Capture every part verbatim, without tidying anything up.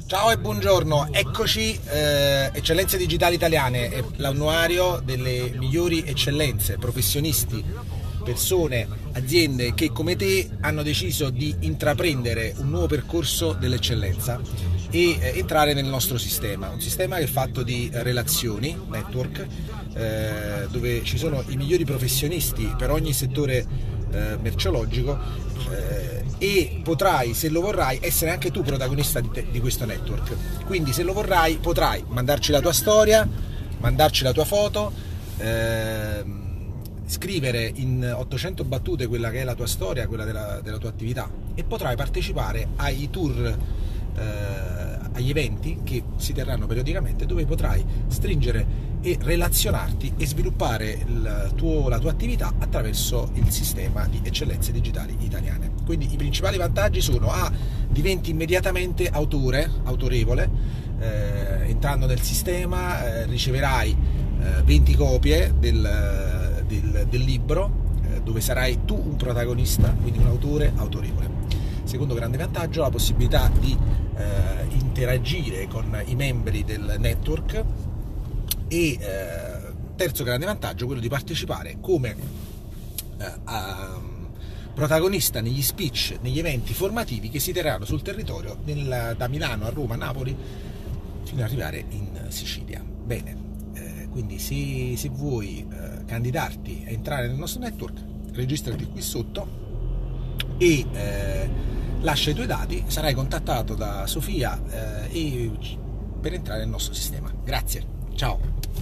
Ciao e buongiorno, eccoci, eh, Eccellenze Digitali Italiane, è l'annuario delle migliori eccellenze, professionisti, persone, aziende che come te hanno deciso di intraprendere un nuovo percorso dell'eccellenza e eh, entrare nel nostro sistema, un sistema che è fatto di relazioni, network, eh, dove ci sono i migliori professionisti per ogni settore eh, merceologico eh, e potrai, se lo vorrai, essere anche tu protagonista di, te, di questo network. Quindi se lo vorrai potrai mandarci la tua storia, mandarci la tua foto, ehm, scrivere in ottocento battute quella che è la tua storia, quella della, della tua attività, e potrai partecipare ai tour, eh, agli eventi che si terranno periodicamente, dove potrai stringere e relazionarti e sviluppare il tuo, la tua attività attraverso il sistema di eccellenze digitali italiane. Quindi i principali vantaggi sono: A, diventi immediatamente autore, autorevole, eh, entrando nel sistema eh, riceverai eh, venti copie del, del, del libro eh, dove sarai tu un protagonista, quindi un autore autorevole. Secondo grande vantaggio, la possibilità di eh, interagire con i membri del network. E eh, terzo grande vantaggio, quello di partecipare come eh, a, protagonista negli speech, negli eventi formativi che si terranno sul territorio nel, da Milano a Roma, Napoli, fino ad arrivare in Sicilia. Bene, eh, quindi se, se vuoi eh, candidarti a entrare nel nostro network, registrati qui sotto e eh, lascia i tuoi dati, sarai contattato da Sofia eh, e, per entrare nel nostro sistema. Grazie, ciao!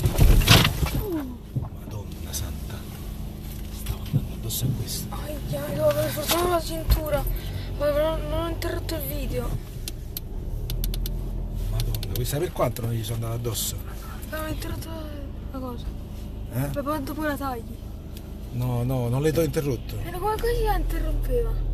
Madonna santa, stavo andando addosso a questo. Ai, mi devo aver forzato la cintura, ma non ho interrotto il video. Madonna, vuoi sapere quanto non gli sono andato addosso? Ma ho interrotto la cosa. Eh? Ma poi dopo la tagli. No, no, non le t'ho interrotto. Era come così la interrompeva.